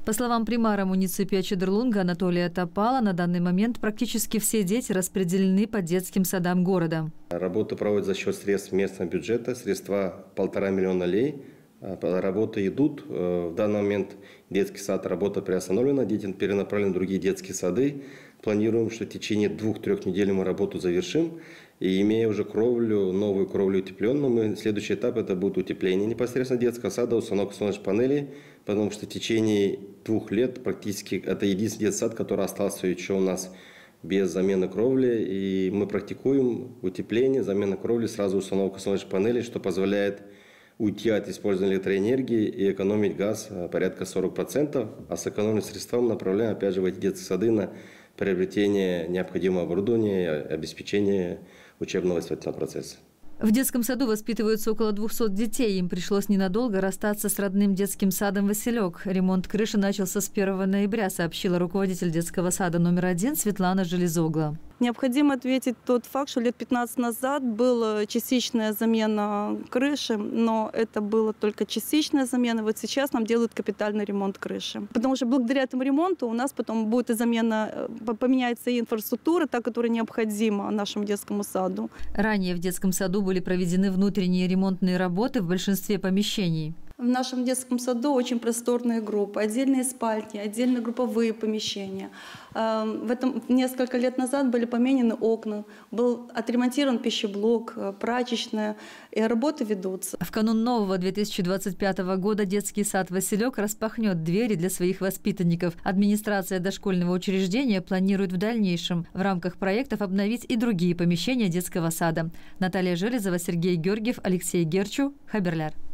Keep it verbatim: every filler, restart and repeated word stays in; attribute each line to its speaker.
Speaker 1: По словам примара муниципия Чедерлунга Анатолия Топала, на данный момент практически все дети распределены по детским садам города.
Speaker 2: Работа проводится за счет средств местного бюджета, средства полтора миллиона лей. Работы идут. В данный момент детский сад, работа приостановлена, дети перенаправлены в другие детские сады. Планируем, что в течение двух-трех недель мы работу завершим. И имея уже кровлю, новую кровлю утепленную, мы, следующий этап это будет утепление непосредственно детского сада, установка солнечных панелей, потому что в течение двух лет практически это единственный детский сад, который остался еще у нас без замены кровли. И мы практикуем утепление, замена кровли, сразу установка солнечных панелей, что позволяет уйти от использования электроэнергии и экономить газ порядка сорок процентов, а сэкономленные средства мы направляем опять же в эти детские сады на приобретение необходимого оборудования и обеспечение учебно-воспитательного процесса.
Speaker 1: В детском саду воспитываются около двухсот детей. Им пришлось ненадолго расстаться с родным детским садом «Василек». Ремонт крыши начался с первого ноября, сообщила руководитель детского сада номер один Светлана Железогла.
Speaker 3: Необходимо ответить тот факт, что лет пятнадцать назад была частичная замена крыши, но это была только частичная замена. Вот сейчас нам делают капитальный ремонт крыши. Потому что благодаря этому ремонту у нас потом будет и замена, поменяется и инфраструктура, та, которая необходима нашему детскому саду.
Speaker 1: Ранее в детском саду были проведены внутренние ремонтные работы в большинстве помещений.
Speaker 3: В нашем детском саду очень просторные группы, отдельные спальни, отдельные групповые помещения. В этом несколько лет назад были поменены окна, был отремонтирован пищеблок, прачечная, и работы ведутся.
Speaker 1: В канун нового две тысячи двадцать пятого года детский сад «Василек» распахнет двери для своих воспитанников. Администрация дошкольного учреждения планирует в дальнейшем в рамках проектов обновить и другие помещения детского сада. Наталья Железова, Сергей Георгиев, Алексей Герчу, Хаберляр.